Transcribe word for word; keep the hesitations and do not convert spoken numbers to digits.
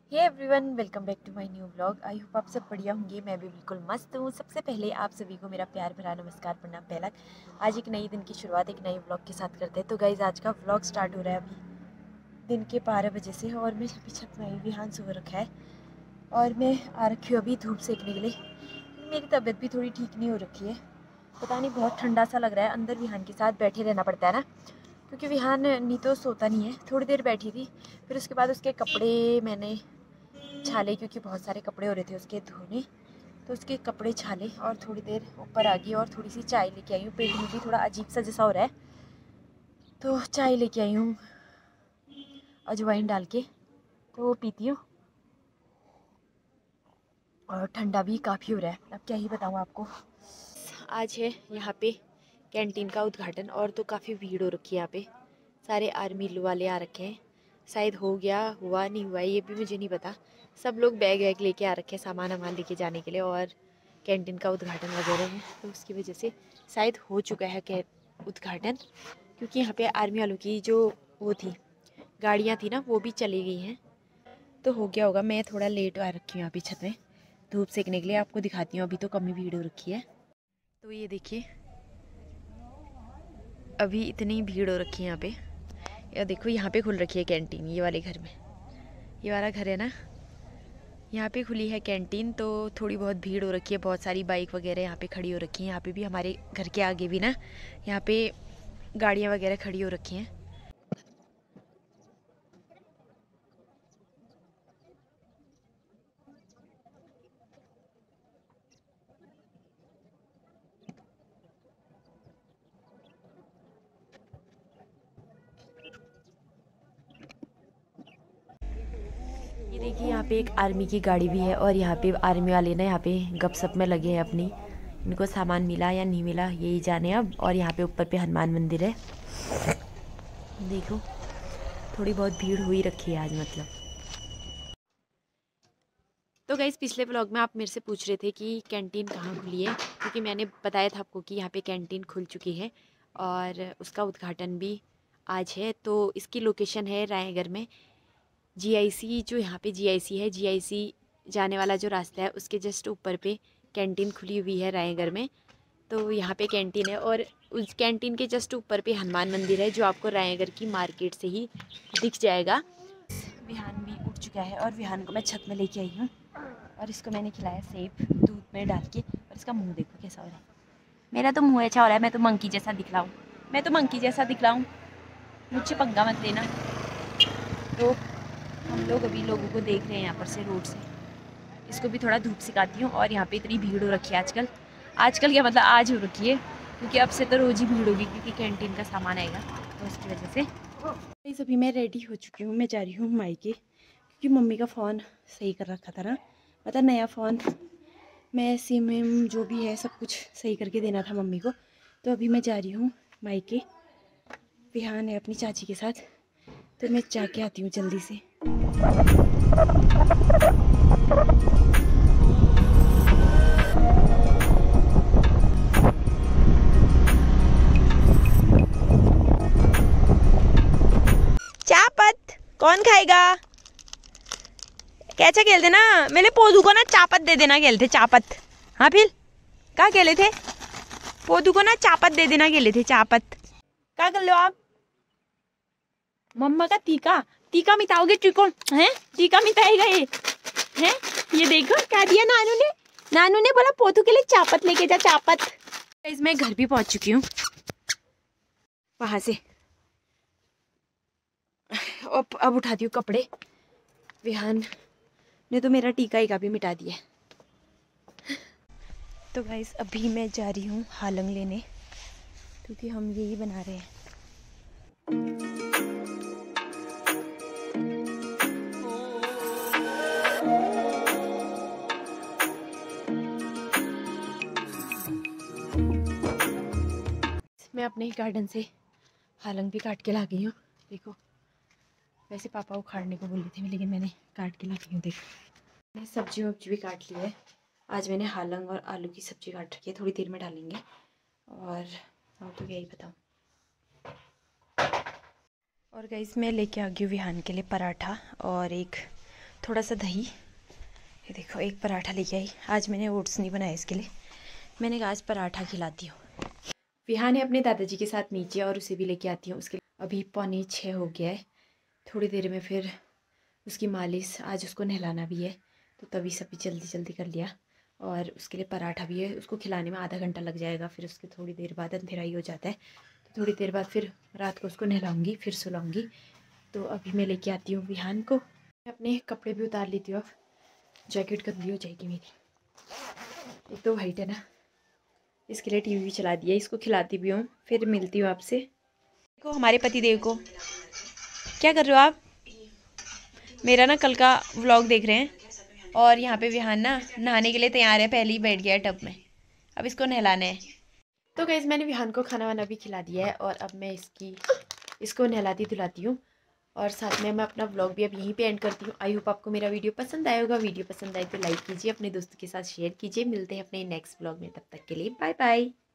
Hey everyone, welcome back to my new vlog. I hope आप सब बढ़िया होंगे। मैं भी बिल्कुल मस्त हूँ। सबसे पहले आप सभी को मेरा प्यार भरा नमस्कार, प्रणाम, पहला। आज एक नई दिन की शुरुआत एक नए व्लॉग के साथ करते हैं। तो गाइज, आज का व्लॉग स्टार्ट हो रहा है अभी दिन के बारह बजे से, और मैं पीछे में विहान सो रखा है और मैं आ रखी हूँ अभी धूप सेकने के लिए। मेरी तबीयत भी थोड़ी ठीक नहीं हो रखी है, पता नहीं, बहुत ठंडा सा लग रहा है। अंदर विहान के साथ बैठे रहना पड़ता है ना, क्योंकि विहान नहीं तो सोता नहीं है। थोड़ी देर बैठी थी, फिर उसके बाद उसके कपड़े मैंने छाले, क्योंकि बहुत सारे कपड़े हो रहे थे उसके धोने, तो उसके कपड़े छाले और थोड़ी देर ऊपर आ गई और थोड़ी सी चाय लेके आई हूँ। पेट में भी थोड़ा अजीब सा जैसा हो रहा है, तो चाय लेके आई हूँ अजवाइन डाल के, तो वो पीती हूँ। और ठंडा भी काफ़ी हो रहा है, अब क्या ही बताऊँ आपको। आज है यहाँ पे कैंटीन का उद्घाटन, और तो काफ़ी भीड़ हो रखी है यहाँ पे। सारे आर्मी वाले आ रखे हैं, शायद हो गया, हुआ नहीं हुआ ये भी मुझे नहीं पता। सब लोग बैग वैग लेके आ रखे हैं, सामान वामान लेके जाने के लिए, और कैंटीन का उद्घाटन वगैरह है, तो उसकी वजह से शायद हो चुका है कै उद्घाटन, क्योंकि यहाँ पे आर्मी वालों की जो वो थी गाड़ियाँ थी ना, वो भी चली गई हैं, तो हो गया होगा। मैं थोड़ा लेट आ रखी हूँ यहाँ पे छत में धूप सेकने के लिए, आपको दिखाती हूँ। अभी तो कम ही भीड़ हो रखी है, तो ये देखिए अभी इतनी भीड़ हो रखी है यहाँ पे। या देखो, यहाँ पे खुल रखी है कैंटीन, ये वाले घर में, ये वाला घर है ना, यहाँ पे खुली है कैंटीन। तो थोड़ी बहुत भीड़ हो रखी है, बहुत सारी बाइक वगैरह यहाँ पे खड़ी हो रखी हैं। यहाँ पे भी, हमारे घर के आगे भी ना, यहाँ पे गाड़ियाँ वगैरह खड़ी हो रखी हैं। ये देखिए, यहाँ पे एक आर्मी की गाड़ी भी है, और यहाँ पे आर्मी वाले ना यहाँ पे गपशप में लगे हैं अपनी। इनको सामान मिला या नहीं मिला यही जाने अब। और यहाँ पे ऊपर पे हनुमान मंदिर है, देखो थोड़ी बहुत भीड़ हुई रखी है आज, मतलब। तो गाइस, पिछले व्लॉग में आप मेरे से पूछ रहे थे कि कैंटीन कहाँ खुली है, क्योंकि मैंने बताया था आपको कि यहाँ पे कैंटीन खुल चुकी है और उसका उद्घाटन भी आज है। तो इसकी लोकेशन है रायगढ़ में, जीआईसी, जो यहाँ पे जीआईसी है, जीआईसी जाने वाला जो रास्ता है उसके जस्ट ऊपर पे कैंटीन खुली हुई है रायगढ़ में। तो यहाँ पे कैंटीन है, और उस कैंटीन के जस्ट ऊपर पे हनुमान मंदिर है, जो आपको रायगढ़ की मार्केट से ही दिख जाएगा। विहान भी उठ चुका है, और विहान को मैं छत में लेके आई हूँ, और इसको मैंने खिलाया सेब दूध में डाल के। और इसका मुंह देखो कैसा हो रहा है। मेरा तो मुंह अच्छा हो रहा है, मैं तो मंकी जैसा दिख रहा हूँ, मैं तो मंकी जैसा दिख रहा हूँ, मुझसे पंगा मत लेना। तो हम लोग अभी लोगों को देख रहे हैं यहाँ पर से, रोड से। इसको भी थोड़ा धूप सिखाती हूँ। और यहाँ पे इतनी भीड़ हो रखी है आजकल, आजकल क्या मतलब आज हो रखी है, क्योंकि अब से तो रोज़ ही भीड़ होगी, क्योंकि कैंटीन का सामान आएगा, तो उसकी वजह से। इस अभी मैं रेडी हो चुकी हूँ, मैं जा रही हूँ मायके, क्योंकि मम्मी का फ़ोन सही कर रखा था ना, मतलब नया फ़ोन, मैं सिम विम जो भी है सब कुछ सही करके देना था मम्मी को। तो अभी मैं जा रही हूँ मायके, विहान है अपनी चाची के साथ, तो मैं जाके आती हूँ जल्दी से। चापत कौन खाएगा? कैसा खेलते ना, मेरे पोदू को ना चापत दे देना, खेलते चापत। हाँ फिर क्या खेले थे? पोदू को ना चापत दे देना, खेले थे चापत। क्या कर लो आप? मम्मा का टीका, टीका मिटाओगे? त्रिकोण हैं, टीका मिटाएगा ये हैं? ये देखो क्या दिया नानू ने, नानू ने बोला पोदू के लिए चापत लेके जा, चापत। मैं घर भी पहुंच चुकी हूँ वहां से। अब अब उठाती हूँ कपड़े। विहान ने तो मेरा टीका ही का भी मिटा दिया। तो गाइस, अभी मैं जा रही हूँ हालंग लेने, क्योंकि हम यही बना रहे हैं। मैं अपने ही गार्डन से हालंग भी काट के ला गई हूँ, देखो। वैसे पापा उखाड़ने को बोली थी, लेकिन मैंने काट के ला गई हूँ, देखो। मैंने सब्जी वब्जी भी काट ली है। आज मैंने हालंग और आलू की सब्जी काट रखी है, थोड़ी देर में डालेंगे। और और तो यही बताऊँ। और गाइस, मैं लेके आ गई हूँ विहान के लिए पराठा और एक थोड़ा सा दही, ये देखो एक पराठा लेके आई। आज मैंने ओट्स नहीं बनाया इसके लिए, मैंने कहा आज पराठा खिलाती हूँ। विहान है अपने दादाजी के साथ नीचे और उसे भी लेके आती हूँ। उसके अभी पौने छः हो गया है, थोड़ी देर में फिर उसकी मालिश, आज उसको नहलाना भी है तो तभी सभी जल्दी जल्दी कर लिया। और उसके लिए पराठा भी है, उसको खिलाने में आधा घंटा लग जाएगा। फिर उसके थोड़ी देर बाद अंधेरा ही हो जाता है, तो थोड़ी देर बाद फिर रात को उसको नहलाऊंगी, फिर सुलाऊंगी। तो अभी मैं लेके आती हूँ विहान को। मैं अपने कपड़े भी उतार लेती हूँ, अब जैकेट गंदी हो जाएगी मेरी। एक तो वाइट है ना, इसके लिए टीवी भी चला दिया। इसको खिलाती भी हूँ, फिर मिलती हूँ आपसे। देखो हमारे पतिदेव को, क्या कर रहे हो आप? मेरा ना कल का व्लॉग देख रहे हैं। और यहाँ पे विहान ना नहाने के लिए तैयार है, पहले ही बैठ गया है टब में, अब इसको नहलाना है। तो गाइस मैंने विहान को खाना वाना भी खिला दिया है और अब मैं इसकी इसको नहलाती धुलाती हूँ और साथ में मैं अपना व्लॉग भी अब यहीं पे एंड करती हूँ। आई होप आपको मेरा वीडियो पसंद आया होगा। वीडियो पसंद आए तो लाइक कीजिए, अपने दोस्तों के साथ शेयर कीजिए। मिलते हैं अपने नेक्स्ट व्लॉग में, तब तक के लिए बाय बाय।